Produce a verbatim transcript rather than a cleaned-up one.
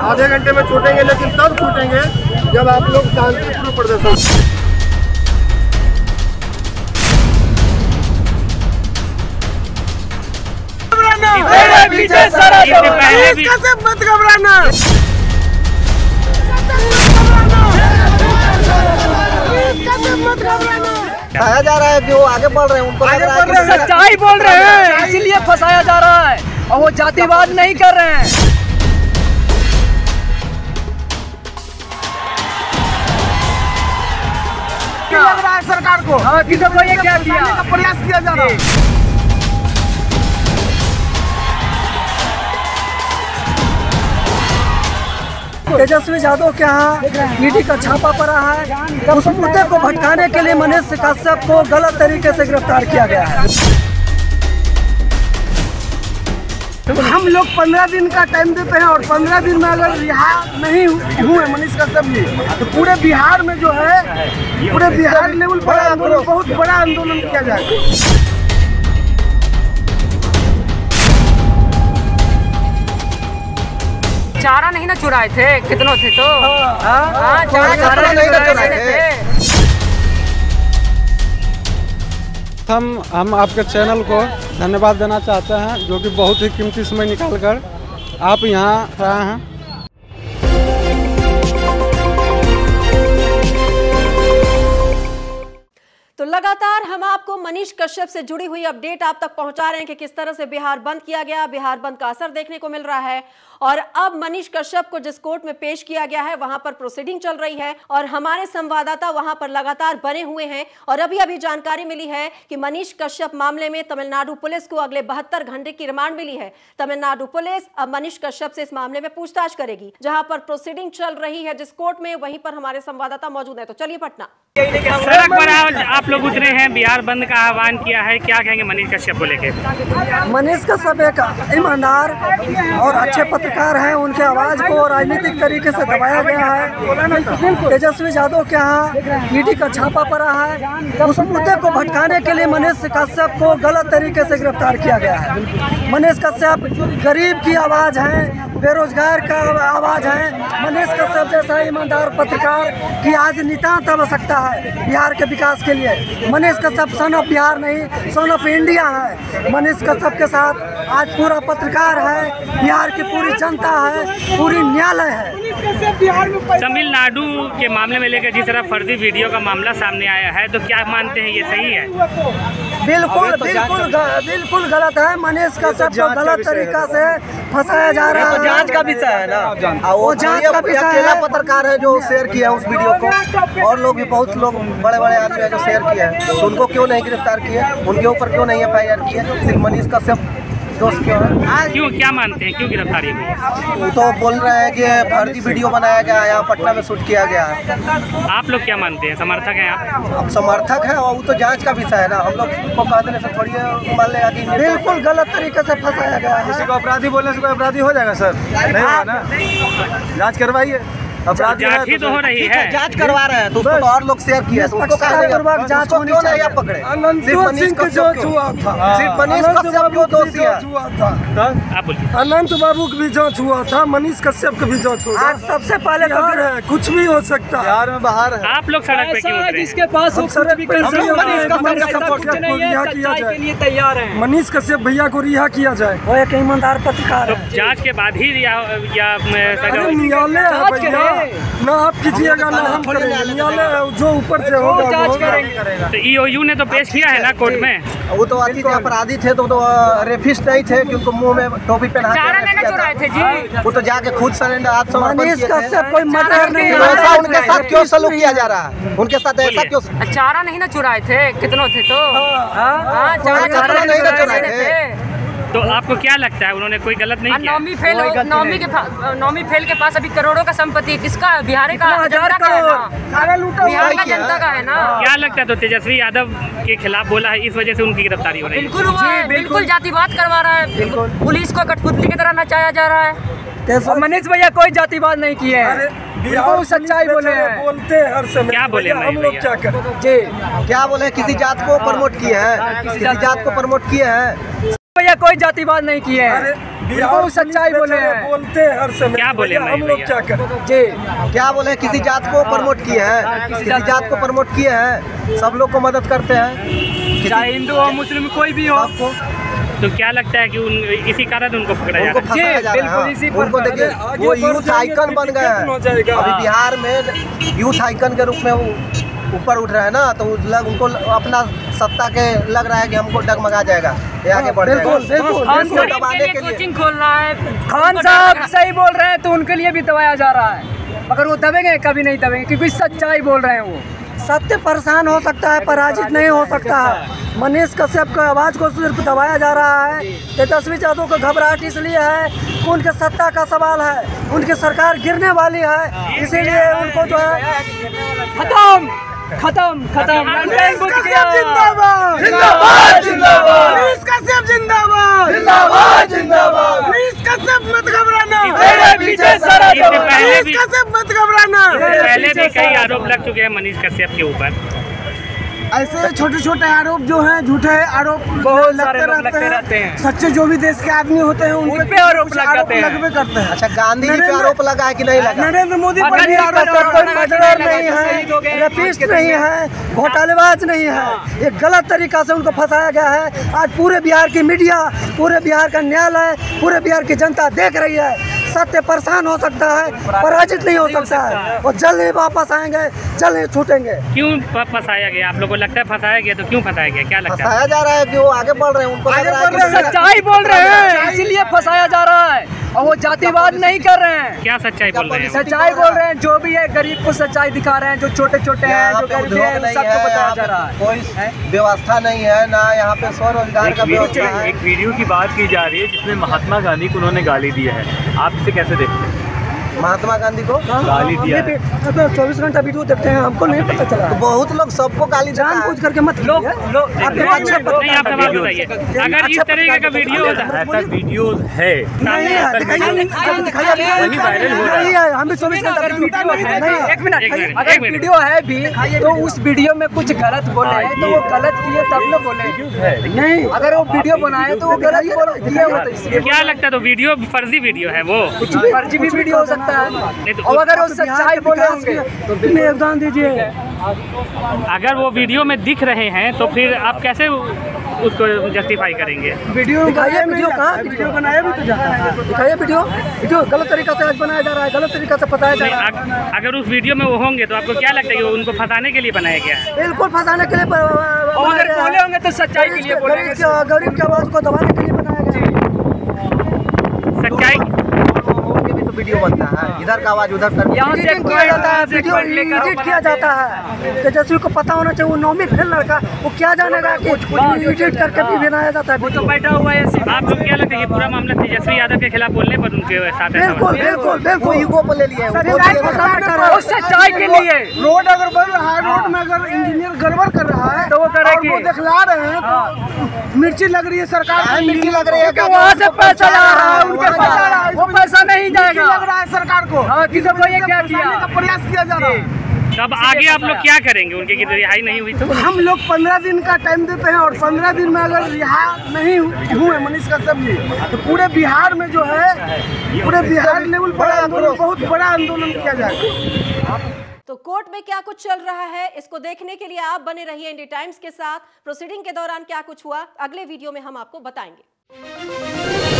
आधे घंटे में छूटेंगे, लेकिन तब छूटेंगे जब आप लोग शांतिपूर्ण प्रदर्शन। पीछे मत घबराना, फंसाया जा रहा है, जो आगे बढ़ रहे हैं उनको आगे बढ़ रहे हैं, सच्चाई बोल रहे हैं, इसीलिए फंसाया जा रहा है और वो जातिवाद नहीं कर रहे हैं। क्या लग रहा है सरकार को? हाँ, किसी को ये क्या किया का प्रयास किया जा रहा है। तेजस्वी यादव के यहाँ ईडी का छापा पड़ा है। उस मुद्दे को भटकाने के लिए मनीष कश्यप को गलत तरीके से गिरफ्तार किया गया है। हम लोग पंद्रह दिन का टाइम देते हैं और पंद्रह दिन में अगर रिहा नहीं हुए मनीष कश्यप जी, तो पूरे बिहार में जो है, पूरे बिहार लेवल पर आंदोलन, बहुत बड़ा आंदोलन किया जाएगा। चारा नहीं ना चुराए थे, कितनों थे तो हाँ, हाँ, चारा चारा नहीं ना चुराए थे। हम हम आपके चैनल को धन्यवाद देना चाहते हैं, जो कि बहुत ही कीमती समय निकाल कर आप यहाँ आए हैं। तो लगातार हम आपको मनीष कश्यप से जुड़ी हुई अपडेट आप तक पहुंचा रहे हैं कि किस तरह से बिहार बंद किया गया, बिहार बंद का असर देखने को मिल रहा है। और अब मनीष कश्यप को जिस कोर्ट में पेश किया गया है वहां पर प्रोसीडिंग चल रही है और हमारे संवाददाता वहां पर लगातार बने हुए हैं। और अभी अभी जानकारी मिली है कि मनीष कश्यप मामले में तमिलनाडु पुलिस को अगले बहत्तर घंटे की रिमांड मिली है। तमिलनाडु पुलिस अब मनीष कश्यप से इस मामले में पूछताछ करेगी। जहां पर प्रोसीडिंग चल रही है जिस कोर्ट में, वहीं पर हमारे संवाददाता मौजूद है। तो चलिए पटना। सड़क पर आप लोग उतरे हैं, बिहार बंद का आह्वान किया है, क्या कहेंगे मनीष कश्यप को लेके? मनीष कश्यप एक ईमानदार और अच्छे पत्रकार हैं। उनके आवाज को राजनीतिक तरीके से दबाया गया है। तेजस्वी यादव के यहाँ ईडी का छापा पड़ा है। उस मुद्दे को भटकाने के लिए मनीष कश्यप को गलत तरीके से गिरफ्तार किया गया है। मनीष कश्यप गरीब की आवाज है, बेरोजगार का आवाज है। मनीष कश्यप जैसा ईमानदार पत्रकार की आज नितांत आवश्यकता है बिहार के विकास के लिए। मनीष कश्यप सन ऑफ बिहार नहीं, सन ऑफ इंडिया है। मनीष कश्यप के साथ आज पूरा पत्रकार है, बिहार की पूरी जनता है, पूरी न्यायालय है। तमिलनाडु के मामले में लेकर जिस तरह फर्जी वीडियो का मामला सामने आया है, तो क्या मानते हैं ये सही है? बिल्कुल बिल्कुल बिल्कुल गलत है। मनीष कश्यप को गलत तरीका से फंसाया जा रहा है। जांच का विषय है ना, वो जांच का विषय अकेला पत्रकार है जो शेयर किया है उस वीडियो को, और लोग भी बहुत लोग बड़े बड़े आदमी है जो शेयर किया है, तो उनको क्यों नहीं गिरफ्तार किया? उनके ऊपर क्यों नहीं एफ आई आर की है? सिर्फ मनीष कश्यप दोस्त क्यों है? क्यों, क्या मानते हैं, क्यों गिरफ्तारी हुई है? वो तो बोल रहे हैं कि फर्जी वीडियो बनाया गया है, यहाँ पटना में शूट किया गया है। आप लोग क्या मानते हैं, समर्थक हैं आप? अब समर्थक है और वो तो जांच का विषय है ना, हम लोग को कह देने से थोड़ी मान लेगा कि बिल्कुल गलत तरीके से फंसाया गया है। किसी को अपराधी बोलने से कोई अपराधी हो जाएगा सर? नहीं होगा ना, जांच करवाइए। अपराधी जांच ही तो हो रही है, जांच करवा रहे हैं, तो उसको तो और लोग शेयर किया है, तो उसको पूर्वक जांच होनी चाहिए। आप पकड़े सिर्फ मनीष कश्यप हुआ था, सिर्फ मनीष कश्यप क्यों दोषी है? आप बोलिए। अनंत बाबू की भी जांच हुआ था, मनीष कश्यप की भी जांच हुआ। आज सबसे पहले बिहार है, कुछ भी हो सकता है, बिहार में बाहर है। आप लोग सड़क पे क्यों उतरे? जिसके पास वो कुछ भी कर सकते हैं, मनीष कश्यप को रिहा किया के लिए तैयार है। मनीष कश्यप भैया को रिहा किया जाए। वो एक ईमानदार पत्रकार है। जांच के बाद ही रिहा या न्यायालय है भैया, ना आप कीजिएगा ना हम करेंगे। न्यायालय जो ऊपर से होगा जांच करेंगे। तो ई ओ यू ने तो पेश किया है ना कोर्ट में। वो तो अति अपराधी थे, तो, तो रेफिस्ट नहीं थे कि उनको मुंह में टोपी पहना थे जी। वो तो जाके खुद सरेंडर आत्मसमर्पण मनीष किए थे। कश्यप कोई मर्डर नहीं है। ऐसा उनके साथ क्यों सलूक किया जा रहा है? उनके साथ ऐसा क्यों? चारा नहीं ना चुराए थे, कितनों थे तो हाँ, चारा नहीं ना चुराए थे। तो आपको क्या लगता है उन्होंने कोई गलत नहीं किया? नौमी फेल नौमी के नौमी फेल के पास अभी करोड़ों का संपत्ति किसका? बिहार का जनता का है ना, बिहार का जनता का है ना। क्या लगता है? तो तेजस्वी यादव के खिलाफ बोला है, इस वजह से उनकी गिरफ्तारी हो रही है। बिल्कुल हुआ है, बिल्कुल जातिवाद करवा रहा है, पुलिस को कठपुतली की तरह नचाया जा रहा है। मनीष भैया कोई जातिवाद नहीं किए हैं, बिल्कुल सच्चाई बोले हैं, बोलते हैं हर समय। क्या बोले हम लोग क्या करें जी? क्या बोले? किसी जात को प्रमोट किए हैं, किसी जात को प्रमोट किए हैं। भैया कोई जातिवाद नहीं किए हैं, बिल्कुल सच्चाई बोले हैं। बोलते हैं हर समय, क्या बोले हम लोग क्या करें? जी क्या बोले, किसी जात को प्रमोट किए हैं, किसी जात को प्रमोट किए हैं, सब लोग को मदद करते हैं, चाहे हिंदू हो मुस्लिम कोई भी हो। सबको तो क्या लगता है कि उन इसी कारण उनको पकड़ा जा उनको रहा है? फंसाया जा रहा है। हाँ। उनको देखिए वो यूथ आइकन बन गए हैं अभी बिहार में, यूथ आइकन के रूप में वो ऊपर उठ रहे हैं ना, तो लग, उनको अपना सत्ता के लग रहा है कि हमको डगमगा जाएगा, ये आगे बढ़ जाएगा। खान इसको साहब दबाने के लिए कोचिंग खोल रहा है, खान साहब सही बोल रहे हैं तो उनके लिए भी दबाया जा रहा है, मगर वो दबेंगे कभी नहीं दबेंगे, क्योंकि सच्चाई बोल रहे हैं वो। सत्य परेशान हो सकता है, पराजित नहीं हो सकता है। मनीष कश्यप की आवाज़ को सिर्फ दबाया जा रहा है। तेजस्वी यादव को घबराहट इसलिए है कि उनके सत्ता का सवाल है, उनकी सरकार गिरने वाली है, इसीलिए उनको जो है खत्म खत्म खत्म जिंदाबाद जिंदाबाद जिंदाबाद, मनीष कश्यप जिंदाबाद जिंदाबाद जिंदाबाद, मनीष कश्यप मत घबराना, इससे पहले भी कश्यप मत घबराना। पहले भी कई आरोप लग चुके हैं मनीष कश्यप के ऊपर। ऐसे छोटे छोटे आरोप जो हैं, झूठे आरोप बहुत सारे लगते लोग लगते रहते रहते हैं। हैं। सच्चे जो भी देश के आदमी होते हैं उन पे आरोप लग जाते हैं। लगवे करते हैं। अच्छा, गांधी जी पे आरोप लगा है कि नहीं लगा? नरेंद्र मोदी पर भी आरोप कोई लगा है। मर्डरर नहीं है, रफिस्ट नहीं है, घोटालेबाज नहीं है। एक गलत तरीका से उनको फंसाया गया है। आज पूरे बिहार की मीडिया, पूरे बिहार का न्यायालय, पूरे बिहार की जनता देख रही है। सत्य परेशान हो सकता है, पराजित नहीं हो सकता है, और जल्द ही वापस आएंगे, जल्द ही छूटेंगे। क्यों फ- फंसाया गया? आप लोगों को लगता है फंसाया गया? तो क्यों फंसाया गया? क्या लगता है? फंसाया जा रहा है कि वो आगे बढ़ रहे हैं, उनको लग रहा है कि सच्चाई बोल रहे हैं, इसीलिए फंसाया जा रहा है, और वो जातिवाद नहीं कर रहे हैं। क्या सच्चाई बोल रहे हैं? सच्चाई बोल रहे हैं, जो भी है गरीब को सच्चाई दिखा रहे हैं, जो छोटे छोटे हैं, यहाँ जो पे गरीब उद्योग हैं, नहीं सबको है, बताया यहाँ जा रहा पे है। कोई व्यवस्था नहीं है ना, यहाँ पे स्वरोजगार का व्यवस्था है। एक वीडियो की बात की जा रही है जिसमें महात्मा गांधी को उन्होंने गाली दी है, आप इसे कैसे देखते हैं? महात्मा गांधी को गाली दिया है। चौबीस घंटा वीडियो देखते हैं, हमको नहीं पता चला। तो बहुत लोग सबको गाली देता जान है। पूछ करके मत लोग कीजिए। लोग आप एक अच्छा नहीं, आप सवाल बताइए। अगर इस तरीके का वीडियो होता है, ऐसा वीडियो है नहीं है, दिखाइए, दिखाइए, दिखाइए। वही वायरल हो रहा है। नहीं है, हम भी चौबीस घंटा अगर वीडियो वीडियो है, नहीं है। एक मिनट, एक मिनट, अगर एक मिनट। वीडियो है भी तो उस वीडियो में कुछ गलत बोले हैं, तो वो गलत किए तब न बोले। नहीं, अगर वो वीडियो बनाए तो वो गलत बोले किए होते, इसलिए क्या लगता है? तो वीडियो फर्जी वीडियो है वो? फर्जी भी वीडियो हो सकता नहीं है, तो और अगर वो सच्चाई बोले होंगे तो कितने योगदान दीजिए। अगर वो वीडियो में दिख रहे हैं तो फिर आप कैसे उसको जस्टिफाई करेंगे? वीडियो दिखाइए वीडियो कहाँ? वीडियो बनाया भी तो जाता है। दिखाइए वीडियो। वीडियो गलत तरीका से आज बनाया जा रहा है, गलत तरीका से बताया जा नहीं, रहा है। अग- अगर उस वीडियो में वो होंगे तो आपको क्या लगता है कि वो उनको फंसाने के लिए बनाया गया है? बिल्कुल फंसाने के लिए ब- ब- और बनाया अगर गया बोले है। होंगे तो सच्चाई के लिए बोलेंगे। गरीब के- गरीब की आवाज को दबाने के लिए बनाया गया है। सच्चाई उनके भी तो वीडियो बनता है, इधर का आवाज उधर कर। यहाँ से एडिटिंग किया जाता है, से वीडियो पॉइंट लेकर एडिट किया बनाते हैं। जाता है। तेजस्वी को पता होना चाहिए, वो नौमी फेल लड़का, वो क्या जानेगा कि एडिट करके भी बनाया जाता है वो तो वीडियो। बैठा हुआ है सीधा। आप लोग क्या लगता है कि पूरा मामला तेजस्वी यादव के खिलाफ बोलने पर उनके साथ ऐसा बिल्कुल हुआ? बिल्कुल वो बिल्कुल ईगो पे ले लिए हैं, वो सच्चाई बोल को दिए। साबित कर रहा वो है। सच्चाई के लिए रोड अगर बन रहा है, रोड में अगर इंजीनियर गड़बड़ कर रहा है तो वो करे और कि- वो दिखला रहे हैं तो मिर्ची लग रही है सरकार को, मिर्ची लग रही है, क्योंकि वहाँ से पैसा आ रहा है, उनके पैसा आ रहा पास है, वो पैसा नहीं मिर्ची लग जाएगा। रहा है सरकार को। हाँ, किसी को ये क्या किया? फंसाने का प्रयास किया जा रहा है। तब आगे आप लोग क्या करेंगे? उनकी की रिहाई नहीं हुई तो? हम लोग पंद्रह दिन का टाइम देते हैं, और पंद्रह दिन में अगर रिहा नहीं हुए मनीष कश्यप जी, तो पूरे बिहार में जो है, पूरे बिहार लेवल पर आंदोलन, बहुत बड़ा आंदोलन किया जाएगा। तो कोर्ट में क्या कुछ चल रहा है, इसको देखने के लिए आप बने रहिए इंडिया टाइम्स के साथ। प्रोसीडिंग के दौरान क्या कुछ हुआ, अगले वीडियो में हम आपको बताएंगे।